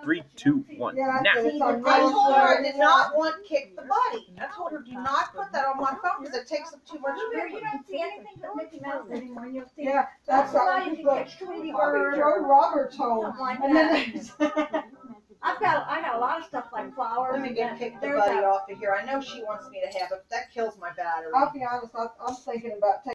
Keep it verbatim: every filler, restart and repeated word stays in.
Three, two, one, Yeah, now. it's on I told her I Rosewood. did not want Kick the Buddy. I told her do not put that on my phone because it takes up too much Where you memory. don't see anything but Mickey Mouse anymore. You'll see. Yeah, that's That's why how you people can catch Tweety Bobby Bird Joe or Roberts home. something like And that. then I've got I got a lot of stuff like flowers. Let me get and Kick the there's Buddy a- off of here. I know she wants me to have it, but that kills my battery. I'll be honest, I, I'm thinking about taking